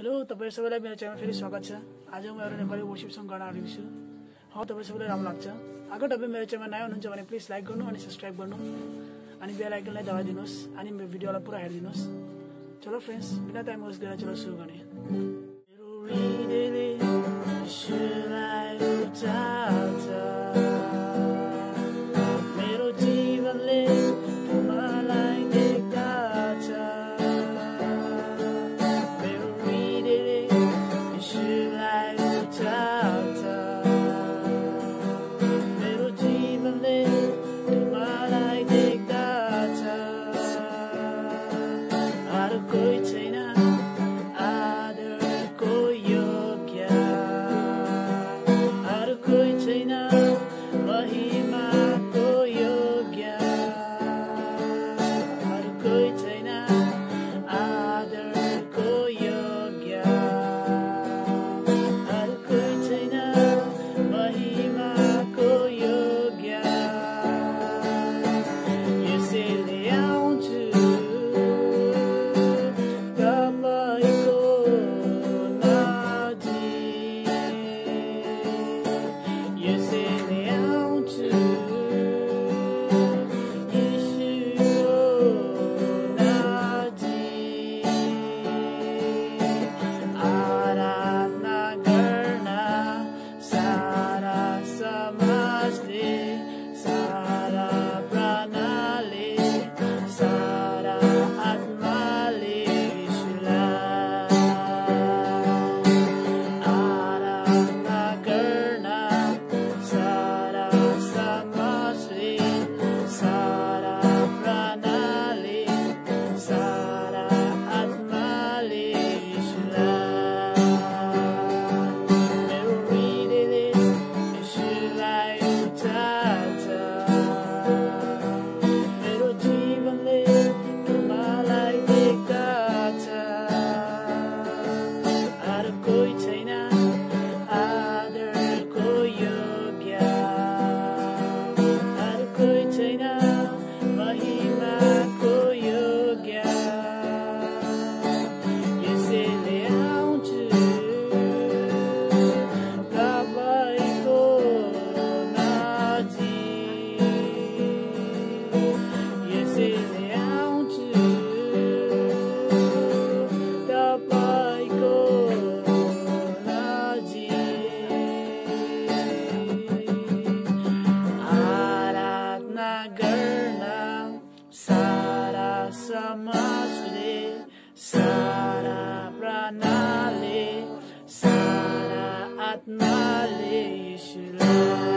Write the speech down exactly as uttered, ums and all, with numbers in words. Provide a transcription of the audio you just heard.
Hello तपाईहरु सबैलाई मेरो च्यानलमा फेरि स्वागत छ। आज म एउटा नेपाली वर्शिप सङ गाउन आएको छु। हो तपाईहरु सबैलाई राम्रो लाग्छ। अगर तपाई मेरो च्यानलमा नयाँ हुनुहुन्छ भने प्लिज लाइक गर्नु अनि सब्स्क्राइब गर्नु अनि बेल आइकनलाई दबाइदिनुस् अनि मेरो भिडियोलाई पुरा हेर्दिनुस्। चलो फ्रेन्ड्स, बिना टाइम वेस्ट गरेर चलो सुरु गर्ने। मेरो हृदयले ईश्वरलाई उचाल्छ, मेरो जीवनले मलाई देखाउँछ। मेरो हृदयले ईश्वरलाई उचाल्छ, मेरो जीवनले मलाई देखाउँछ। अरू कोही छैन आदरको योग्य, अरू कोही छैन महिमाको योग्य, अरू कोही छैन आदरको योग्य, अरू कोही छैन महिमाको योग्य। यसैले आउँछु तपाईको नजिक, यसैले आउँछु यीशुको नजिक। आराधना गर्न सारा समाजले, सारा प्राणले, सारा आत्माले यीशुलाई आराधना गर्न सारा समाजले, सारा प्राणले, सारा आत्माले यीशुलाई। मेरो हृदयले यीशुलाई उचाल्छ, मेरो जीवनले मलाई देखाउँछ। अरू कोही छैन आदरको योग्य, अरू कोही छैन महिमाको योग्य। यसैले आउँछु तपाईको नजिक, यसैले आउँछु तपाईको नजिक। आराधना गर्न सारा समाजले, सारा प्राणले, सारा आत्माले यीशुलाई